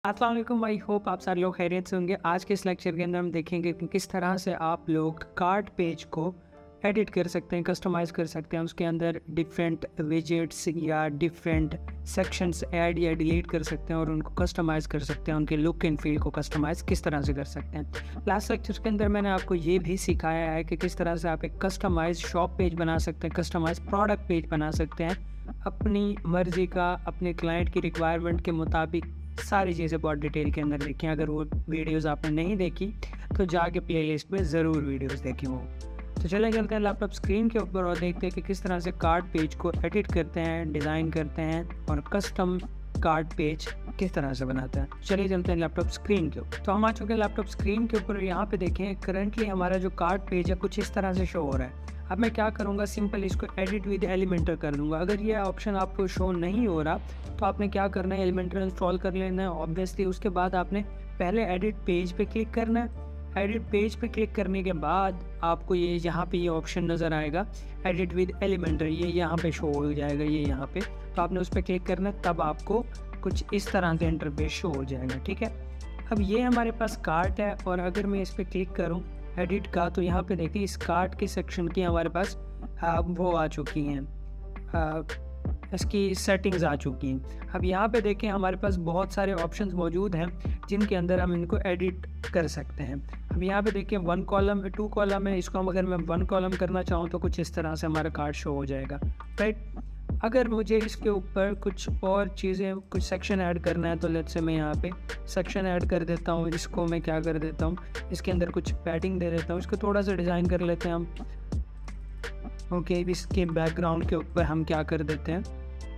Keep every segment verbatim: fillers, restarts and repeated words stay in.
अस्सलाम वालेकुम, I hope आप सारे लोग खैरियत से होंगे। आज के इस लेक्चर के अंदर हम देखेंगे कि किस तरह से आप लोग कार्ड पेज को एडिट कर सकते हैं, कस्टमाइज़ कर सकते हैं। उसके अंदर डिफरेंट विजेट्स या डिफरेंट सेक्शंस ऐड या डिलीट कर सकते हैं और उनको कस्टमाइज़ कर सकते हैं। उनके लुक एंड फील को कस्टमाइज़ किस तरह से कर सकते हैं। लास्ट लेक्चर के अंदर मैंने आपको ये भी सिखाया है कि किस तरह से आप एक कस्टमाइज शॉप पेज बना सकते हैं, कस्टमाइज प्रोडक्ट पेज बना सकते हैं अपनी मर्ज़ी का, अपने क्लाइंट की रिक्वायरमेंट के मुताबिक। सारी चीज़ें बहुत डिटेल के अंदर देखें। अगर वो वीडियोस आपने नहीं देखी तो जाके प्लेलिस्ट में ज़रूर वीडियोस देखें वो। तो चले चलते हैं लैपटॉप स्क्रीन के ऊपर और देखते हैं कि किस तरह से कार्ड पेज को एडिट करते हैं, डिज़ाइन करते हैं और कस्टम कार्ड पेज किस तरह से बनाते हैं। चलिए चलते हैं लैपटॉप स्क्रीन के ऊपर। तो हम आ चुके हैं लैपटॉप स्क्रीन के ऊपर। यहाँ पे देखें करंटली हमारा जो कार्ड पेज है कुछ इस तरह से शो हो रहा है। अब मैं क्या करूँगा, सिंपल इसको एडिट विद एलिमेंटर कर दूँगा। अगर ये ऑप्शन आपको शो नहीं हो रहा तो आपने क्या करना है, एलिमेंटर इंस्टॉल कर लेना है ऑब्वियसली। उसके बाद आपने पहले एडिट पेज पे क्लिक करना है। एडिट पेज पे क्लिक करने के बाद आपको ये यहाँ पे ये ऑप्शन नज़र आएगा एडिट विद एलिमेंटर, ये यहाँ पे शो हो जाएगा, ये यहाँ पे। तो आपने उस पर क्लिक करना है, तब आपको कुछ इस तरह से इंटरफेस शो हो जाएगा। ठीक है, अब ये हमारे पास कार्ट है और अगर मैं इस पर क्लिक करूँ एडिट का, तो यहाँ पे देखिए इस कार्ट के सेक्शन की हमारे पास आ, वो आ चुकी हैं, आ, इसकी सेटिंग्स आ चुकी हैं। अब यहाँ पे देखें हमारे पास बहुत सारे ऑप्शंस मौजूद हैं जिनके अंदर हम इनको एडिट कर सकते हैं। अब यहाँ पे देखें वन कॉलम है, टू कॉलम है। इसको हम अगर मैं वन कॉलम करना चाहूँ तो कुछ इस तरह से हमारा कार्ड शो हो जाएगा, राइट। अगर मुझे इसके ऊपर कुछ और चीज़ें, कुछ सेक्शन ऐड करना है तो लेट्स से मैं यहाँ पे सेक्शन ऐड कर देता हूँ। इसको मैं क्या कर देता हूँ, इसके अंदर कुछ पैडिंग दे देता हूँ। इसको थोड़ा सा डिज़ाइन कर लेते हैं हम। ओके, इसके बैकग्राउंड के ऊपर हम क्या कर देते हैं,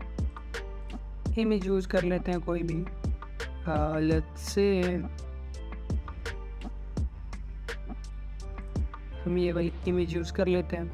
इमेज यूज़ कर लेते हैं कोई भी। लेट्स से हम ये वाली इमेज यूज़ कर लेते हैं।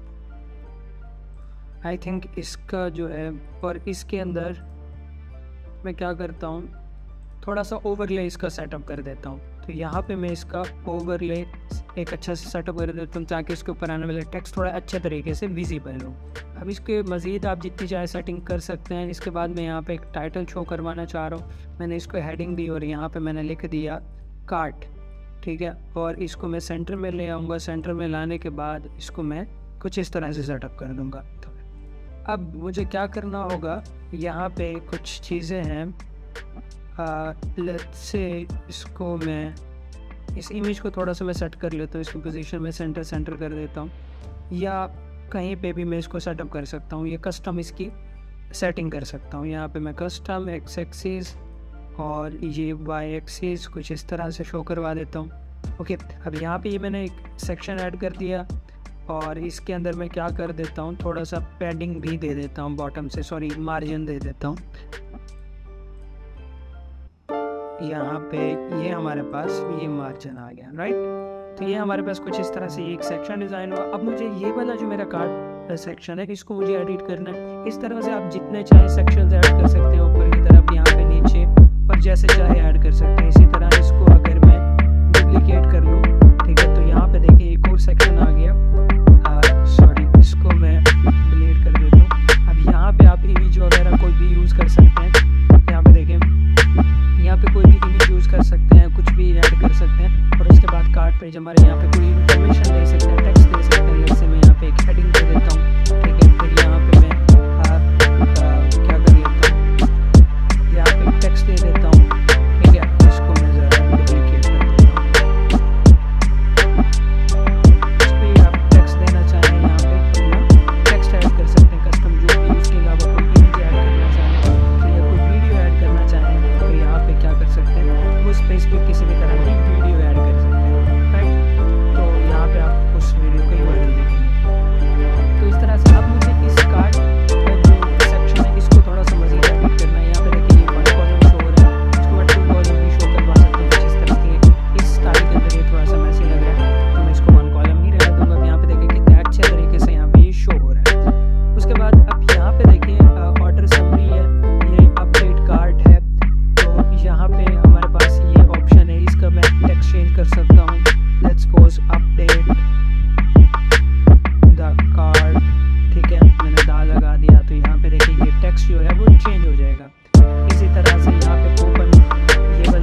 आई थिंक इसका जो है, और इसके अंदर मैं क्या करता हूँ, थोड़ा सा ओवरले इसका सेटअप कर देता हूँ। तो यहाँ पे मैं इसका ओवरले एक अच्छा से सेटअप कर देता हूँ ताकि इसके ऊपर आने वाला टेक्स्ट थोड़ा अच्छे तरीके से विजिबल हो। अब इसके मज़ीद आप जितनी चाहे सेटिंग कर सकते हैं। इसके बाद मैं यहाँ पे एक टाइटल शो करवाना चाह रहा हूँ। मैंने इसको हेडिंग दी और यहाँ पे मैंने लिख दिया कार्ट, ठीक है। और इसको मैं सेंटर में ले आऊँगा। सेंटर में लाने के बाद इसको मैं कुछ इस तरह से सेटअप कर दूँगा। अब मुझे क्या करना होगा, यहाँ पे कुछ चीज़ें हैं। लेट्स से इसको मैं इस इमेज को थोड़ा सा मैं सेट कर लेता हूँ। इसको पोजीशन में सेंटर सेंटर कर देता हूँ, या कहीं पे भी मैं इसको सेटअप कर सकता हूँ। ये कस्टम इसकी सेटिंग कर सकता हूँ। यहाँ पे मैं कस्टम एक्स एक्सिस और ये वाई एक्सिस कुछ इस तरह से शो करवा देता हूँ। ओके, अब यहाँ पे ये मैंने एक सेक्शन ऐड कर दिया और इसके अंदर मैं क्या कर देता हूँ, थोड़ा सा पैडिंग भी दे देता हूँ बॉटम से, सॉरी मार्जिन दे देता हूँ। यहाँ पे ये हमारे पास ये मार्जिन आ गया, राइट। तो ये हमारे पास कुछ इस तरह से एक सेक्शन डिज़ाइन हुआ। अब मुझे ये वाला जो मेरा कार्ड सेक्शन है इसको मुझे एडिट करना है। इस तरह से आप जितने चाहे सेक्शंस ऐड कर सकते हैं, ऊपर की तरफ, यहाँ पे नीचे, और जैसे चाहे ऐड कर सकते हैं। इसी तरह इसको अगर मैं डुप्लीकेट कर लूँ, ठीक है, तो यहाँ पे देखिए एक और सेक्शन आ गया। सॉरी, इसको मैं डिलीट कर देता हूँ। अब यहाँ पे आप इमेज वगैरह कोई भी यूज़ कर सकते हैं। यहाँ पे देखिए, यहाँ पे कोई भी इमेज यूज़ कर सकते हैं, कुछ भी ऐड कर सकते हैं। और उसके बाद कार्ड पेज हमारे यहाँ पे कोई इन्फॉर्मेशन दे सकते हैं, टेक्स्ट दे सकते हैं। जैसे मैं यहाँ पे एक हेडिंग दे देता हूँ, ठीक है। फिर यहाँ पे मैं आ, आ, क्या कर लेता हूँ, यहाँ पे टेक्स्ट दे देता हूँ, ठीक है। इसको मैं ज़रा डुप्लीकेट कर देता हूँ। इस पर आप टेक्स्ट देना चाहें, यहाँ पे अपना टेक्स्ट ऐड कर सकते हैं कस्टम जो भी। इसके अलावा कोई इमेज ऐड करना चाहें तो, या कोई वीडियो ऐड करना चाहें तो यहाँ पे क्या कर सकते हैं, उस पेज पे किसी भी तरह की वीडियो ऐड कर सकते हैं, राइट। तो यहाँ पे आप उस वीडियो को यूआरएल देखेंगे। तो इस तरह से अब मुझे इस कार्ड का जो सेक्शन है इसको थोड़ा सा मज़ीद एडिट करना है। यहाँ पे देखिए ये वन कॉलम शो हो रहा है, इसको मैं टू कॉलम भी शो करवा सकता हूँ कुछ इस तरह के। इस स्टाइल के अंदर ये थोड़ा सा मैसी लग रहा है तो मैं इसको वन कॉलम ही रहने दूँगा। यहाँ पे देखिए कितने अच्छे तरीके से यहाँ पे ये शो हो रहा है। उसके बाद अब यहाँ पे देखिए ऑर्डर समरी है, ये अपडेट कार्ड है। तो यहाँ पे हमारे पास ये ऑप्शन है, इसका मैं टेक्स्ट चेंज कर सकता हूँ। Let's goes update the card, ठीक है। मैंने दा लगा दिया तो यहाँ पे देखिए ये टेक्स्ट जो है वो चेंज हो जाएगा। इसी तरह से यहाँ पे कूपन, ये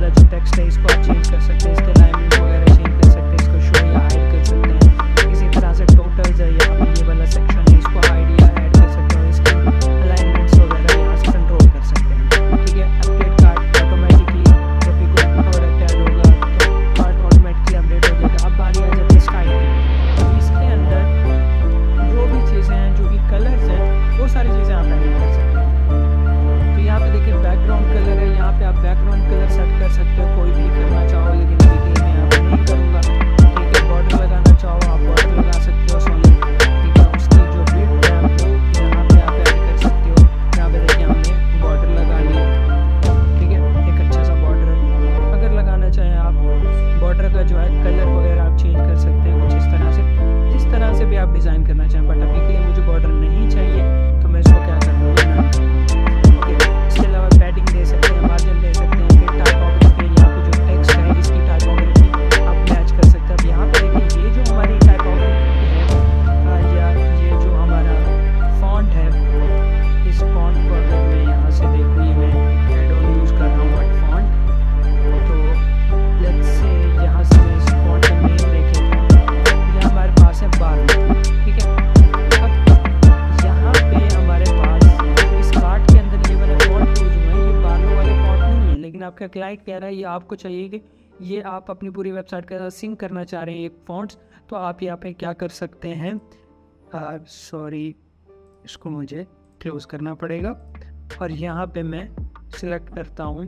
इसका जो है कलर वगैरह आप चेंज कर सकते हैं कुछ इस तरह से, जिस तरह से भी आप डिज़ाइन करना चाहें। बट अभी के लिए मुझे बॉर्डर नहीं चाहिए तो मैं इसको क्या करूँगा, ओके। इसके अलावा पैडिंग दे सकते हैं, मार्जिन दे सकते हैं, फिर टाइपोग्राफी, यहाँ पे जो टेक्स्ट है इसकी टाइपोग्राफी आप मैच कर सकते हैं। अब यहाँ पे देखिए ये जो हमारी टाइपोग्राफी है या ये जो हमारा फॉन्ट है, इस फॉन्ट को अगर मैं यहाँ से देखूँ, ये मैं एड ऑन यूज़ कर रहा हूँ बट फॉन्ट, तो लेट्स से यहाँ से मैं इस फॉन्ट का नेम देखें, ये हमारे पास है बारलो, ठीक है। अब यहाँ पे हमारे पास इस कार्ड के अंदर ये वाला फॉन्ट यूज हुआ है, ये बारलो वाले फॉन्ट नहीं है, लेकिन आपका क्लाइंट कह रहा है ये आपको चाहिए कि ये आप अपनी पूरी वेबसाइट के साथ सिंक करना चाह रहे हैं एक फॉन्ट्स, तो आप यहाँ पे क्या कर सकते हैं, सॉरी इसको मुझे क्लोज करना पड़ेगा और यहाँ पे मैं सिलेक्ट करता हूँ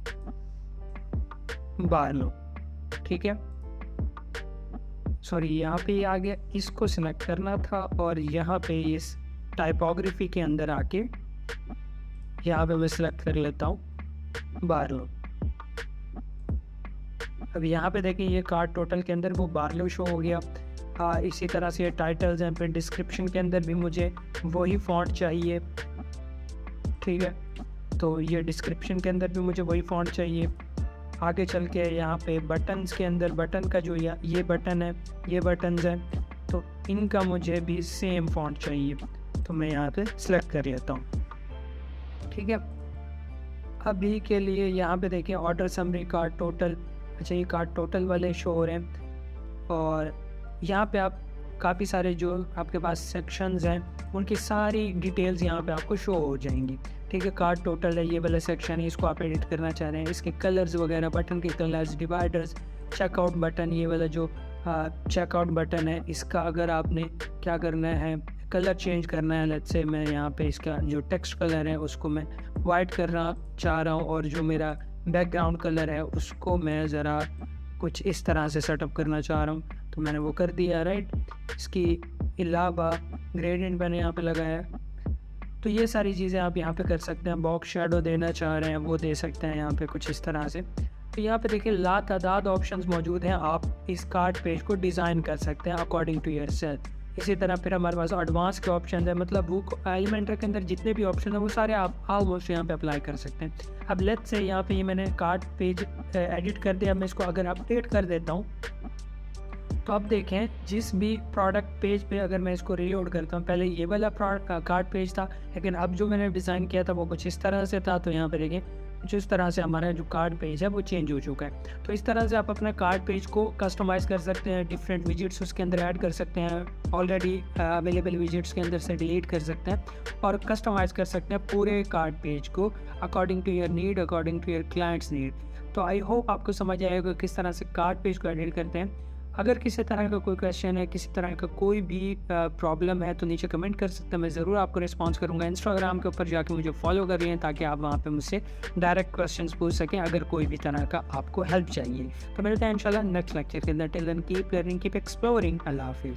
बारलो, ठीक है। सॉरी यहाँ पे ये आ गया, इसको सिलेक्ट करना था और यहाँ पे इस टाइपोग्राफी के अंदर आके यहाँ पे मैं सिलेक्ट कर लेता हूँ बारलो। अब यहाँ पे देखें ये कार्ड टोटल के अंदर वो बारलो शो हो गया। आ, इसी तरह से टाइटल्स हैं, फिर डिस्क्रिप्शन के अंदर भी मुझे वही फॉन्ट चाहिए, ठीक है। तो ये डिस्क्रिप्शन के अंदर भी मुझे वही फॉन्ट चाहिए। आगे चल के यहाँ पे बटन्स के अंदर बटन का जो या ये बटन है, ये बटन्स हैं, तो इनका मुझे भी सेम फॉन्ट चाहिए, तो मैं यहाँ पे सिलेक्ट कर लेता हूँ, ठीक है। अभी के लिए यहाँ पे देखिए ऑर्डर समरी कार्ड टोटल, अच्छा ये कार्ड टोटल वाले शो हो रहे हैं और यहाँ पे आप काफ़ी सारे जो आपके पास सेक्शंस हैं उनकी सारी डिटेल्स यहाँ पे आपको शो हो जाएंगी, ठीक है। कार्ड टोटल है, ये वाला सेक्शन है, इसको आप एडिट करना चाह रहे हैं, इसके कलर्स वगैरह, बटन के कलर्स, डिवाइडर्स, चेकआउट बटन, ये वाला जो चेकआउट बटन है इसका अगर आपने क्या करना है, कलर चेंज करना है, लेट्स से मैं यहाँ पे इसका जो टेक्स्ट कलर है उसको मैं वाइट करना चाह रहा हूँ और जो मेरा बैकग्राउंड कलर है उसको मैं ज़रा कुछ इस तरह से सेटअप करना चाह रहा हूँ, तो मैंने वो कर दिया, राइट। इसकी अलावा ग्रेडियंट मैंने यहाँ पे लगाया, तो ये सारी चीज़ें आप यहाँ पे कर सकते हैं। बॉक्स शेडो देना चाह रहे हैं वो दे सकते हैं यहाँ पे कुछ इस तरह से। तो यहाँ पे देखिए लातादाद ऑप्शंस मौजूद हैं, आप इस कार्ड पेज को डिज़ाइन कर सकते हैं अकॉर्डिंग टू योर सेल्फ। इसी तरह फिर हमारे पास एडवांस के ऑप्शन है, मतलब वो एलिमेंटर के अंदर जितने भी ऑप्शन है वो सारे आप ऑलमोस्ट यहाँ पे अप्लाई कर सकते हैं। अब लेट्स से यहाँ पे ये मैंने कार्ड पेज एडिट कर दिया, मैं इसको अगर अपडेट कर देता हूँ तो अब देखें जिस भी प्रोडक्ट पेज पे अगर मैं इसको रीलोड करता हूँ, पहले ये वाला प्रोडक्ट कार्ड पेज था, लेकिन अब जो मैंने डिज़ाइन किया था वो कुछ इस तरह से था, तो यहाँ पे देखें कुछ इस तरह से हमारा जो कार्ड पेज है वो चेंज हो चुका है। तो इस तरह से आप अपना कार्ड पेज को कस्टमाइज़ कर सकते हैं, डिफरेंट विजिट्स उसके अंदर ऐड कर सकते हैं, ऑलरेडी अवेलेबल विजिट्स के अंदर से डिलीट कर सकते हैं और कस्टमाइज़ कर सकते हैं पूरे कार्ड पेज को according to your need, according to your clients need. तो आई होप आपको समझ आएगा किस तरह से कार्ड पेज को एडिट करते हैं। अगर किसी तरह का कोई क्वेश्चन है, किसी तरह का कोई भी प्रॉब्लम है तो नीचे कमेंट कर सकते हैं, मैं ज़रूर आपको रिस्पॉन्स करूंगा। इंस्टाग्राम के ऊपर जाके मुझे फॉलो कर रही हैं ताकि आप वहां पे मुझसे डायरेक्ट क्वेश्चंस पूछ सकें अगर कोई भी तरह का आपको हेल्प चाहिए। तो मिलते हैं इंशाल्लाह नेक्स्ट लेक्चर के अंदर। Till then keep learning, keep exploring. अल्लाह हाफिज़।